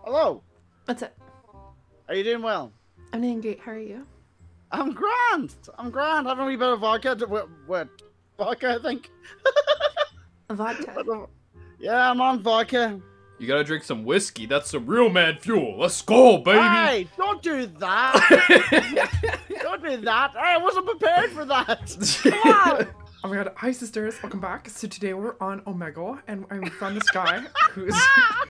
Hello. What's up? Are you doing well? I'm doing great. How are you? I'm grand. I'm grand. Having a wee bit of vodka. What? Vodka, I think. Vodka. Yeah, I'm on vodka. You gotta drink some whiskey. That's some real man fuel. Let's go, baby. Hey, don't do that. Don't do that. Hey, I wasn't prepared for that. Come on. Oh my god, hi sisters, welcome back. So today we're on Omega, and I'm from this guy who's